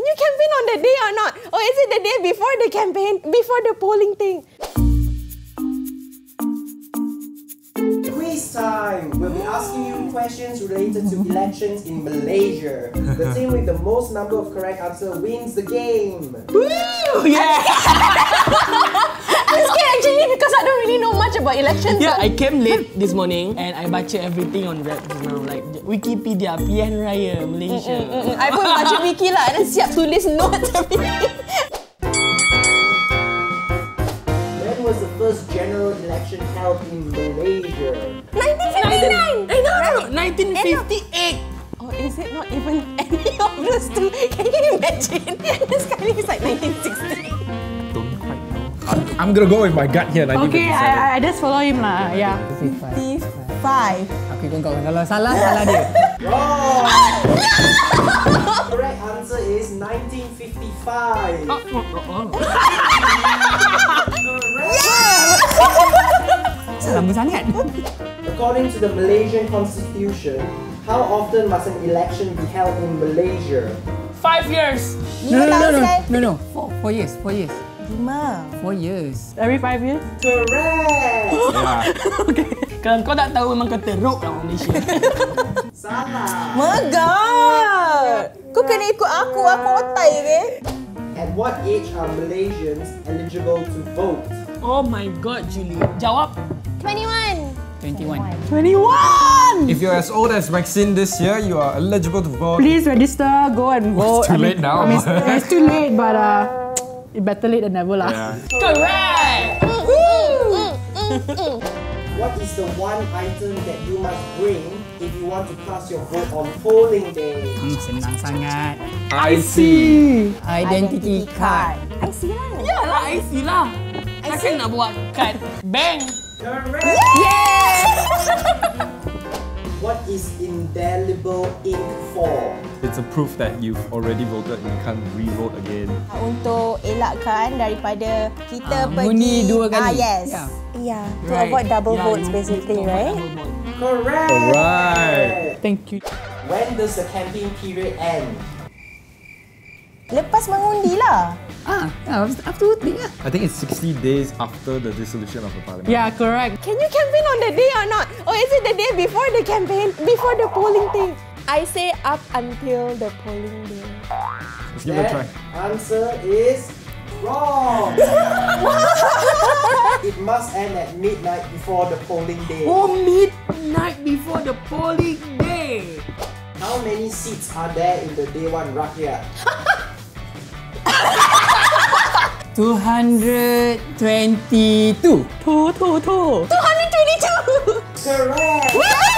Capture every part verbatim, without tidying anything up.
you campaign on the day or not? Or is it the day before the campaign, before the polling thing? Quiz time! We'll be asking you questions related to elections in Malaysia. The team with the most number of correct answers wins the game. Woo! Yeah! I'm scared actually because I don't really know much about elections. Yeah, I came late this morning and I baca everything on web just now, like Wikipedia, Pilihan Raya, Malaysia. Mm, mm, mm. I pun baca wiki lah dan siap tulis notes everything. When was the first general election held in Malaysia? nineteen fifty-nine! Eh, no, no, nineteen fifty-eight! Or is it not even any of those two? Can you imagine? This guy is like nineteen sixty. Don't quite know. I'm gonna go with my gut here. Okay, I, I just follow him lah. Yeah. fifty-five. Okay, kau kau kalau salah salah dia. Wrong! Correct answer is nineteen fifty-five. Oh, oh, oh. Lama sangat. According to the Malaysian Constitution, how often must an election be held in Malaysia? Five years! No, no, no, no, no, no. Four, four years, four years. Lima. Four years. Every five years? Correct! Yeah. Okay. Kalau kau tak tahu, memang kau teruk lah orang Malaysia. Salah! Megat! Kau kena ikut aku, aku otai ke? At what age are Malaysians eligible to vote? Oh my god, Julie. Jawab. twenty-one. twenty-one. twenty-one! If you're as old as Maxine this year, you are eligible to vote. Please register, go and vote. It's too late now. I mean, it's too late, but uh, it's better late than never lah. Yeah. Correct! What is the one item that you must bring if you want to cast your vote on polling day? Hmm, senang sangat. I C. Identity card. I see lah. Yalah, I C lah. Takkan nak buat kad bank. Correct! Yes! What is indelible ink for? It's a proof that you've already voted and you can't re-vote again. Untuk elakkan daripada kita Ah, pergi... mengundi dua kali. Ah, yes. Yeah. Yeah, to Right. avoid double Yeah, votes you- basically, you avoid right? double vote. Correct! Alright. Thank you. When does the campaign period end? Lepas mengundi lah. Ah, after voting lah. I think it's sixty days after the dissolution of the parliament. Yeah, correct. Can you campaign on the day or not? Or is it the day before the campaign, before the polling thing? I say up until the polling day. Let's give it a try. That answer is wrong! It must end at midnight before the polling day. Oh, midnight before the polling day. How many seats are there in the Day One Rakyat? two hundred twenty-two. Two, two, two. two hundred twenty-two! Correct!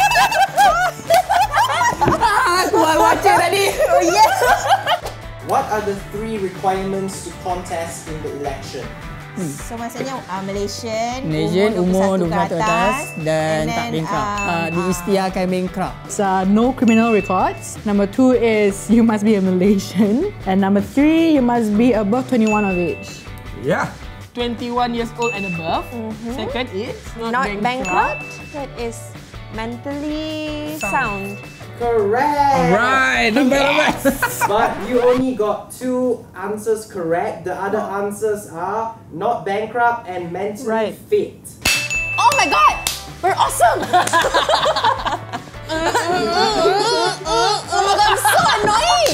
Aku baca tadi. Oh, yes! What are the three requirements to contest in the election? So maksudnya uh, Malaysian, Malaysian umur umur dua puluh satu ke atas dan and tak then, bankrupt. um, Uh, diisytiharkan bankrupt. So, no criminal records. Number two is you must be a Malaysian. And number three, you must be above twenty-one of age. Yeah. twenty-one years old and above. Mhm. Second is not, Not bankrupt. bankrupt. That is mentally sound. Correct! Alright, not bad, not bad. But you only got two answers correct. The other answers are not bankrupt and mentally Right. fit. Oh my god! We're awesome! Oh my god, I'm so annoying!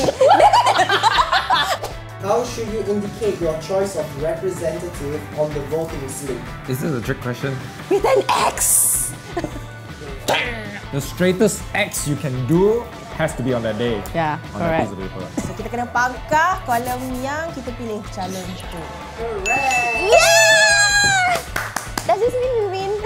How should you indicate your choice of representative on the voting slip? Is this a trick question? With an X! The straightest X you can do has to be on that day. Yeah, On that correct. piece of paper. So kita kena pangkah kolom yang kita pilih calon tu. Correct! Yeah! Does this mean we win?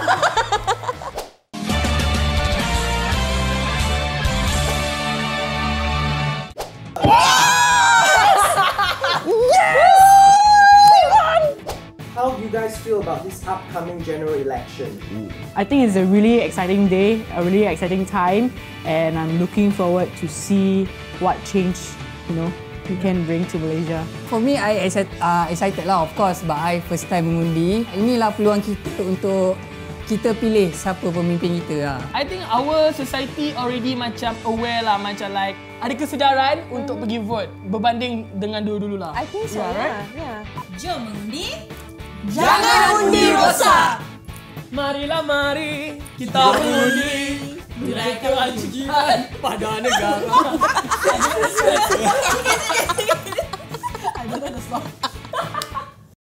How do you guys feel about this upcoming general election? I think it's a really exciting day, a really exciting time, and I'm looking forward to see what change, you know, we can bring to Malaysia. For me, I excited, uh, excited lah, of course, but I first time mengundi. Inilah peluang kita untuk kita pilih siapa pemimpin kita lah. I think our society already macam aware lah, macam like ada kesedaran mm. untuk pergi vote berbanding dengan dulu-dulu lah. I think so, yeah, right? yeah. Jom mengundi. Jangan undi rosak. Marilah mari kita mengundi nilai kewajiban pada negara. I don't know the song.